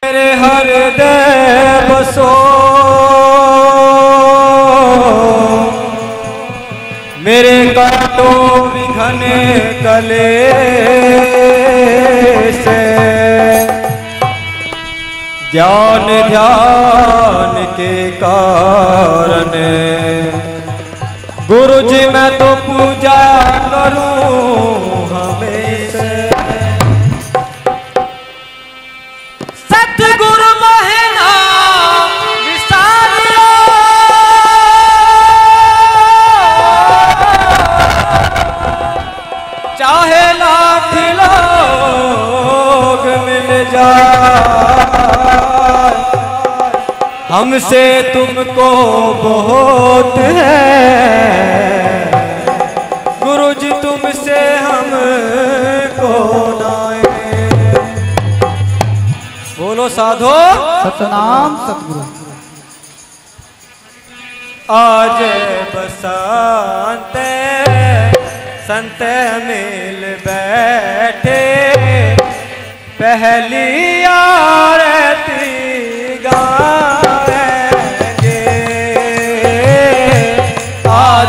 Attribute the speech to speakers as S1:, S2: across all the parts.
S1: मेरे हृदय बसो मेरे काटो विघन कले से ज्ञान ध्यान के कारण गुरु जी मैं तो पूजा करूं हमेशा। सतगुरु मोहिना विसारियो चाहे लाख लोग मिल जाए हमसे तुमको बहुत है गुरु जी तुमसे हमको नाए। बोलो साधो
S2: सतनाम सतगुरु।
S1: आज बसंत संत मिल बैठे पहली आरती गाएंगे। आज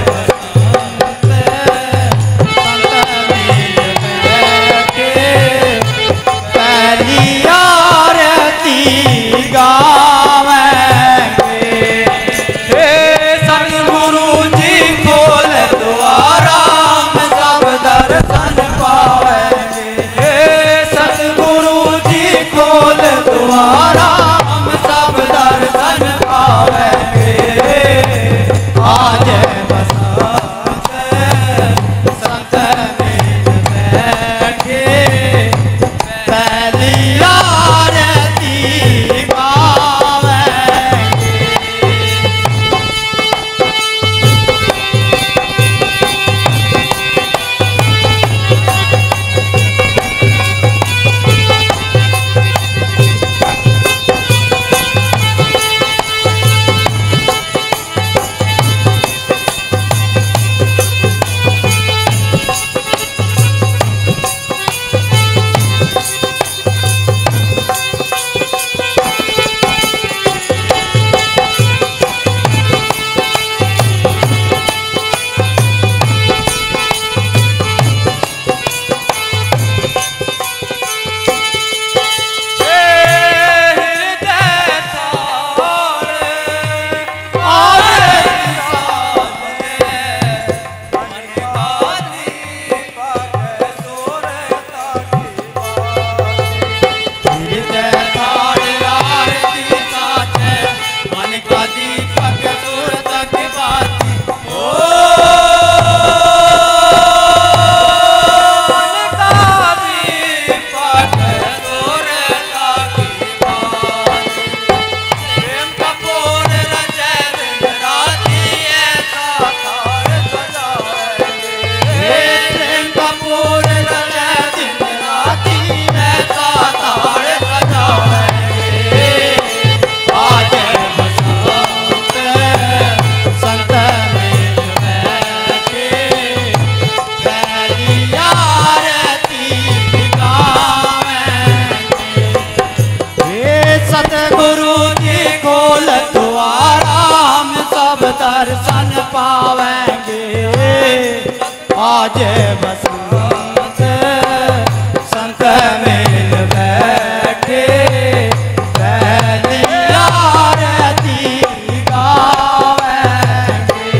S2: दर्शन पावेंगे। आज बसंत संत मिल बैठे पहली आरती गावेंगे।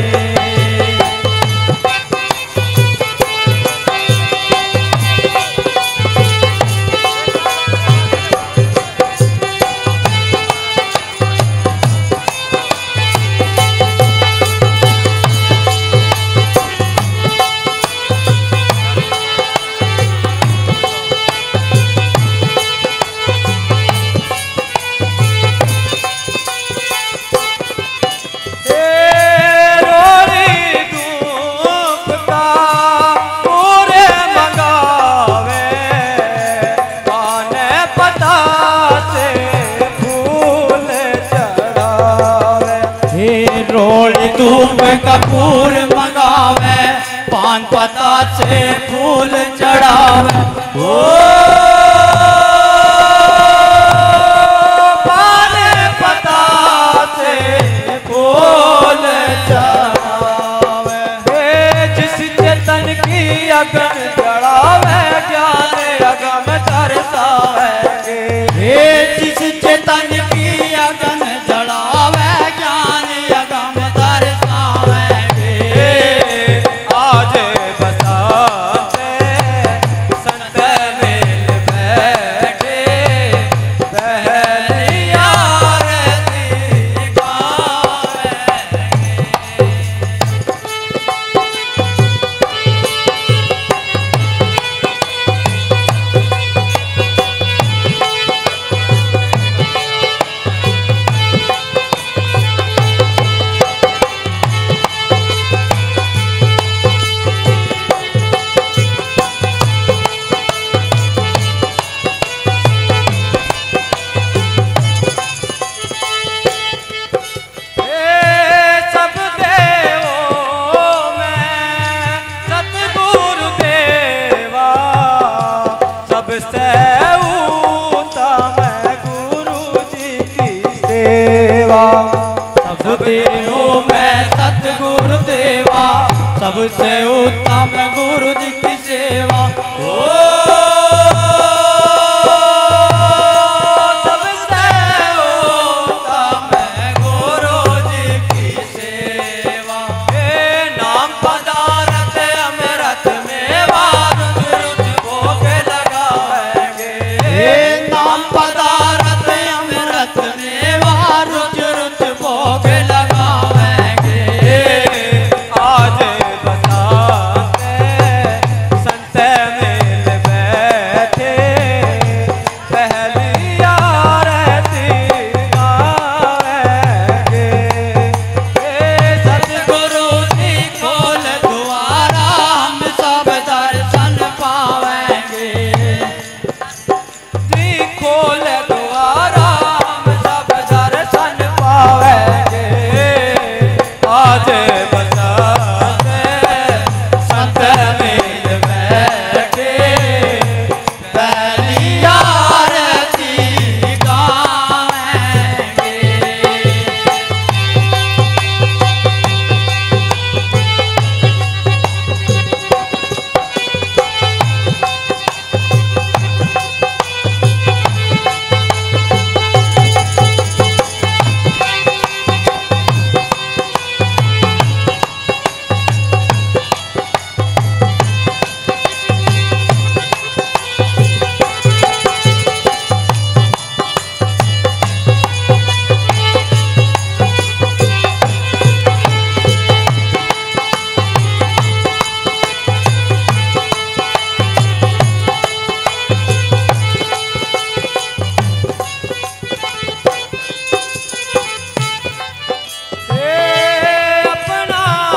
S2: धूप कपूर मंगावे पान पता से फूल चढ़ावे। ओ सबसे उत्तम गुरु जी की सेवा।
S1: सबसे उत्तम गुरु जी की सेवा। नाम पदार्थ अमृत मेवा रुच रुच भोग लगाएंगे।
S2: नाम पदार्थ अमृत मेवा रुच रुच भोग लगाएंगे।
S1: आज बसाते संत मिल बैठे पहली आरती गाएंगे।
S2: सतगुरु जी खोल द्वारा हम सब दर्शन पावेंगे।
S1: जी खोल द्वारा हम सब दर्शन पावेंगे। आज बसाते संत मिल बैठे
S2: पहली आरती गाएंगे।
S1: अपना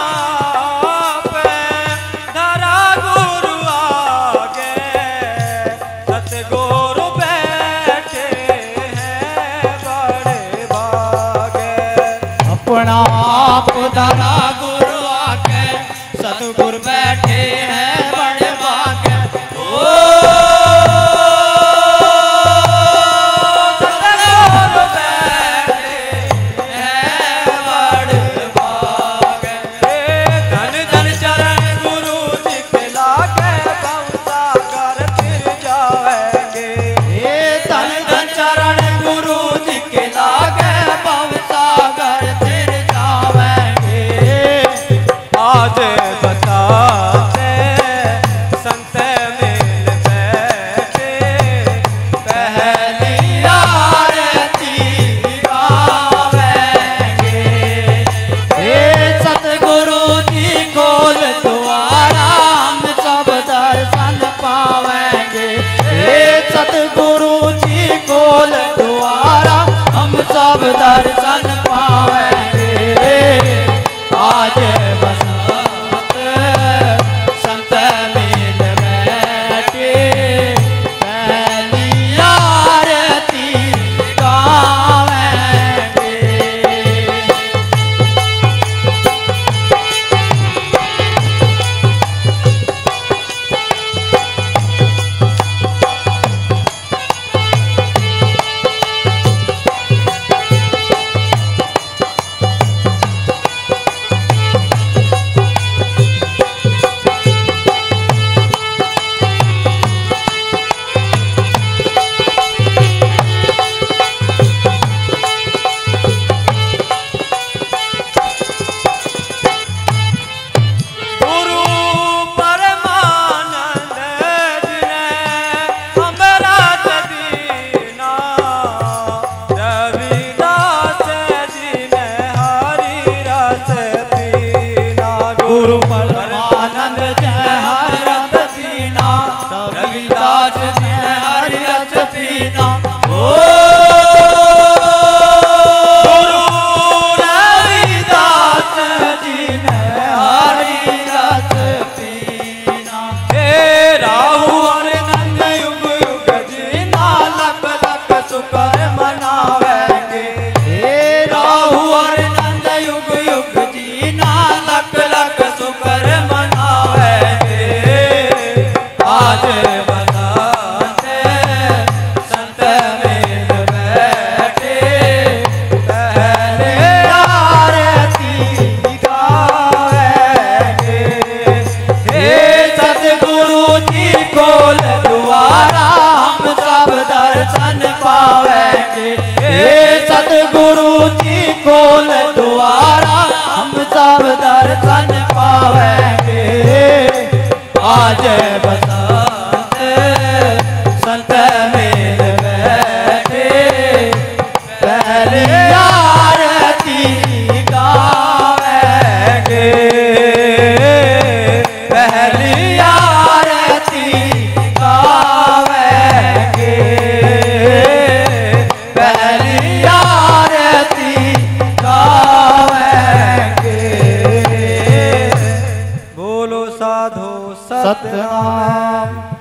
S1: धरा गुरु आगे सतगुरु बैठे हैं बड़े भागे।
S2: अपना आप धरा गुरु आके सतगुरु बैठे हैं बड़े भागे।
S1: सतगुरु बैठे हैं बड़े भागे। धन धन चरण गुरु जी के लागे भवसागर फिर जाएंगे।
S2: धन धन चरण गुरु जी के लागे भवसागर फिर जावेंगे।
S1: आज बताते संत मिल बैठे पहली
S2: आरती गावेंगे। सतगुरु जी खोल द्वारा हम सब दर्शन पावेंगे। सतगुरु जी खोल द्वारा हम सब दर्शन पावेंगे। आज बसंत संत मिल बैठे पहली आरती गावेंगे।
S1: गुरु परमानंद जी ने अमृत दीना। रविदास जी ने हरि रस पीना।
S2: गुरु परमानंद जय हरि रस पीना। रविदास जय हरि रस पीना। गुरु रविदास जी ने हरि रस पीना।
S1: राहु और नंद युग युग जीना लख लख शुक्र मनावेंगे।
S2: राहु और नंद युग युग जीना लख लख शुक्र
S1: मनावेंगे। आज बताते संत मिल
S2: संत मेल बैठे पहली आरती गावेंगे, पहली आरती गावेंगे, पहली आरती गावेंगे।
S1: बोलो साधो
S2: सतनाम।